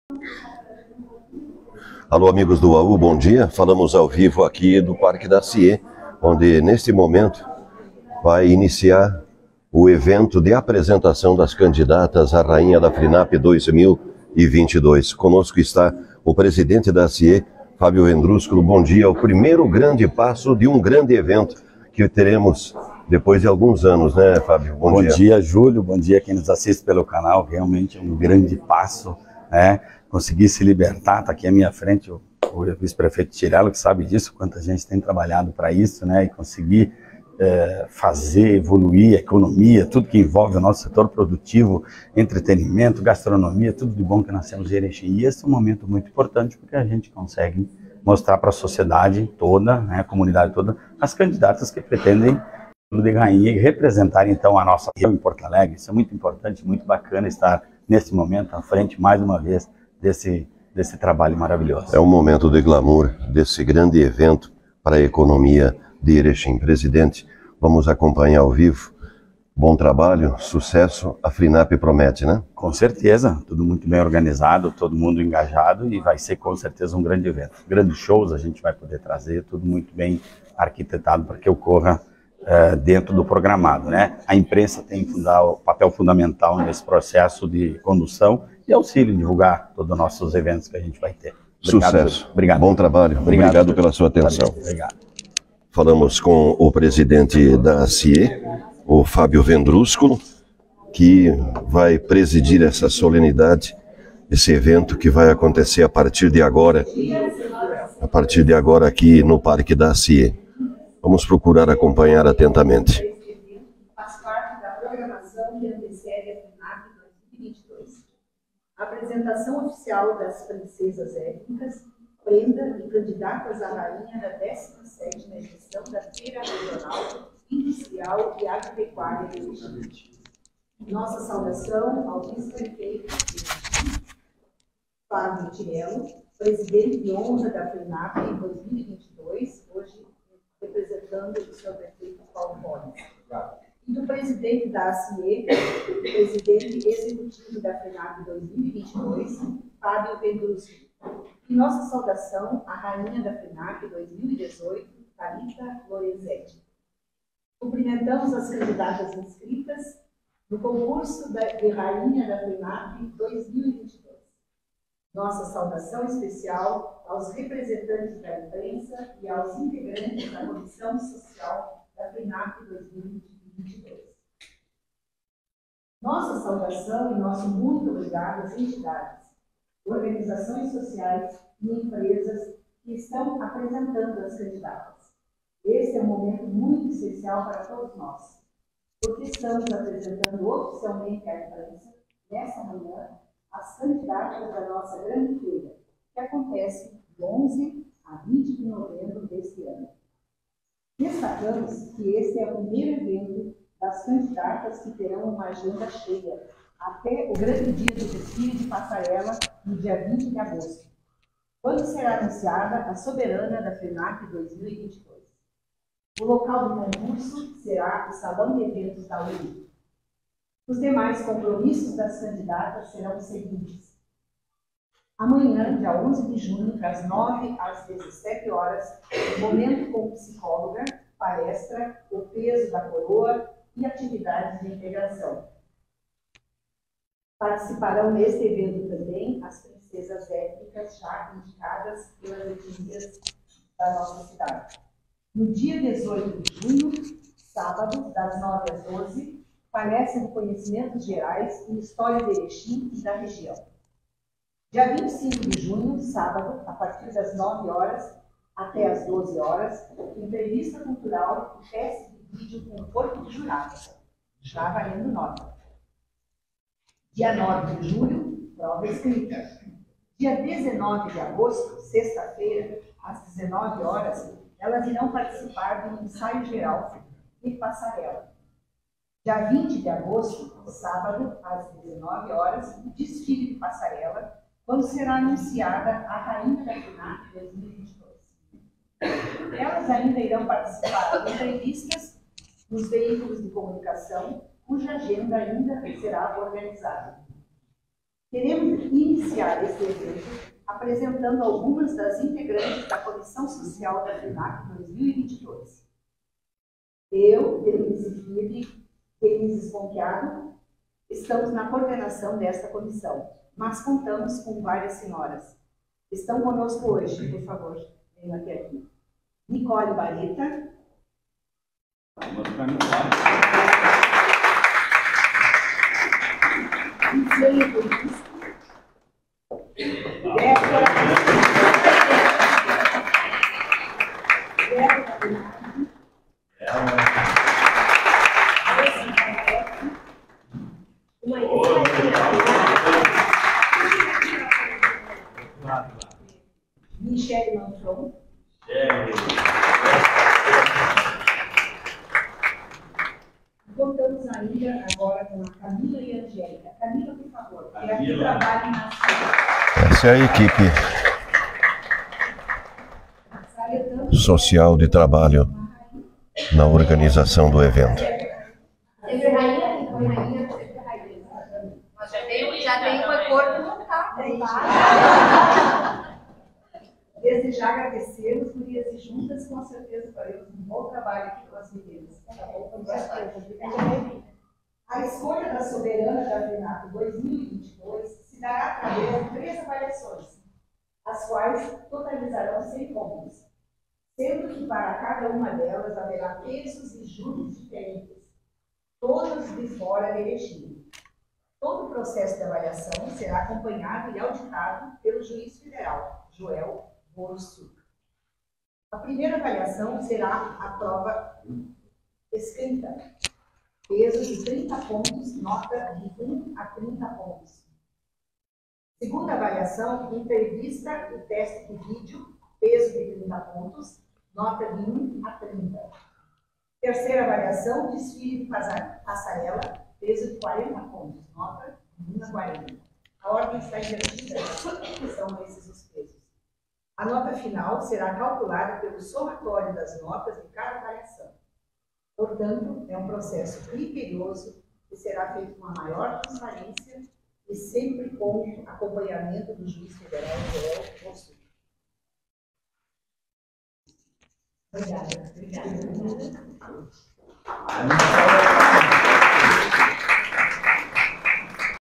Alô, amigos do AU, bom dia. Falamos ao vivo aqui do Parque da CIE, onde neste momento vai iniciar o evento de apresentação das candidatas à Rainha da FLINAP 2022. Conosco está o presidente da CIE, Fábio Vendrúsculo. Bom dia. O primeiro grande passo de um grande evento que teremos depois de alguns anos, né, Fábio? Bom dia, Júlio. Bom dia quem nos assiste pelo canal. Realmente é um grande passo, né? Conseguir se libertar. Está aqui à minha frente o vice-prefeito Tirello, que sabe disso, quanta gente tem trabalhado para isso, né? E conseguir fazer evoluir a economia, tudo que envolve o nosso setor produtivo, entretenimento, gastronomia, tudo de bom que nós temos em Erechim. E esse é um momento muito importante porque a gente consegue mostrar para a sociedade toda, né, a comunidade toda, as candidatas que pretendem de rainha e representar então a nossa região em Porto Alegre. Isso é muito importante, muito bacana estar nesse momento à frente mais uma vez desse trabalho maravilhoso. É um momento de glamour desse grande evento para a economia de Erechim. Presidente, vamos acompanhar ao vivo. Bom trabalho, sucesso, a FLINAP promete, né? Com certeza, tudo muito bem organizado, todo mundo engajado e vai ser com certeza um grande evento. Grandes shows a gente vai poder trazer, tudo muito bem arquitetado para que ocorra dentro do programado, né? A imprensa tem o papel fundamental nesse processo de condução e auxílio em divulgar todos os nossos eventos que a gente vai ter. Obrigado, sucesso. Obrigado. Bom trabalho. Obrigado pela sua atenção. Obrigado. Falamos com o presidente da CIE, o Fábio Vendrúsculo, que vai presidir essa solenidade, esse evento que vai acontecer a partir de agora aqui no Parque da CIE. Vamos procurar acompanhar atentamente. Faz parte da programação que antecede a FLINAP 2022. A apresentação oficial das princesas étnicas, prenda e candidatas à rainha da 17ª edição da Feira Regional, Industrial e Agropecuária de Erechim. Nossa saudação ao vice-prefeito Fábio Tirello, presidente de honra da FLINAP em 2022, hoje representando o senhor prefeito Paulo Bones, e do presidente da CIE, presidente executivo da FLINAP 2022, Fábio Vendrúsculo. E nossa saudação à rainha da FLINAP 2018, Thalita Lorenzetti. Cumprimentamos as candidatas inscritas no concurso de rainha da FLINAP 2022. Nossa saudação especial aos representantes da imprensa e aos integrantes da Comissão Social da FLINAP 2022. Nossa saudação e nosso muito obrigado às entidades, organizações sociais e empresas que estão apresentando as candidatas. Este é um momento muito especial para todos nós, porque estamos apresentando oficialmente à imprensa, nesta manhã, as candidatas da nossa grande feira, que acontece de 11 a 20 de novembro deste ano. Destacamos que este é o primeiro evento das candidatas que terão uma agenda cheia, até o grande dia do desfile de passarela, no dia 20 de agosto, quando será anunciada a soberana da FLINAP 2022. O local do concurso será o Salão de Eventos da UNI. Os demais compromissos das candidatas serão os seguintes. Amanhã, dia 11 de junho, das 9 às 17 horas, momento com psicóloga, palestra, o peso da coroa e atividades de integração. Participarão neste evento também as princesas étnicas já indicadas pelas etnias da nossa cidade. No dia 18 de junho, sábado, das 9 às 12, palestra de conhecimentos gerais e história de Erechim e da região. Dia 25 de junho, sábado, a partir das 9 horas até as 12 horas, entrevista cultural e teste de vídeo com o corpo de jurado, já valendo nota. Dia 9 de julho, prova escrita. Dia 19 de agosto, sexta-feira, às 19 horas, elas irão participar de um ensaio geral e passarela. Dia 20 de agosto, sábado, às 19 horas, desfile de passarela, quando será anunciada a Rainha da FLINAP 2022. Elas ainda irão participar de entrevistas nos veículos de comunicação, cuja agenda ainda será organizada. Queremos iniciar esse evento apresentando algumas das integrantes da Comissão Social da FENAC 2022. Eu, Denise Esponquiado, estamos na coordenação desta comissão, mas contamos com várias senhoras. Estão conosco hoje, por favor, venham até aqui. Nicole Bareta. Gisele Polícia. Débora. Michele Manfron. Contamos ainda agora com a Camila e a Angélica. Camila, por favor, que aqui trabalha na sala. Essa é a equipe social de trabalho na organização do evento. Já tem o acordo montado aí. Desde já agradecemos, gurias e juntas, com certeza faremos um bom trabalho aqui com as meninas. A escolha da soberana da FENAC 2022 se dará através de 3 avaliações, as quais totalizarão 100 pontos, sendo que para cada uma delas haverá pesos e júris diferentes, todos de fora de regime. Todo o processo de avaliação será acompanhado e auditado pelo juiz federal, Joel Borso. A primeira avaliação será a prova escrita, peso de 30 pontos, nota de 1 a 30 pontos. Segunda avaliação, entrevista e teste de vídeo, peso de 30 pontos, nota de 1 a 30. Terceira avaliação, desfile de passarela, peso de 40 pontos, nota de 1 a 40. A ordem está invertida, são esses os pesos. A nota final será calculada pelo somatório das notas de cada avaliação. Portanto, é um processo criterioso que será feito com a maior transparência e sempre com acompanhamento do juiz federal Joel Borso. Obrigada.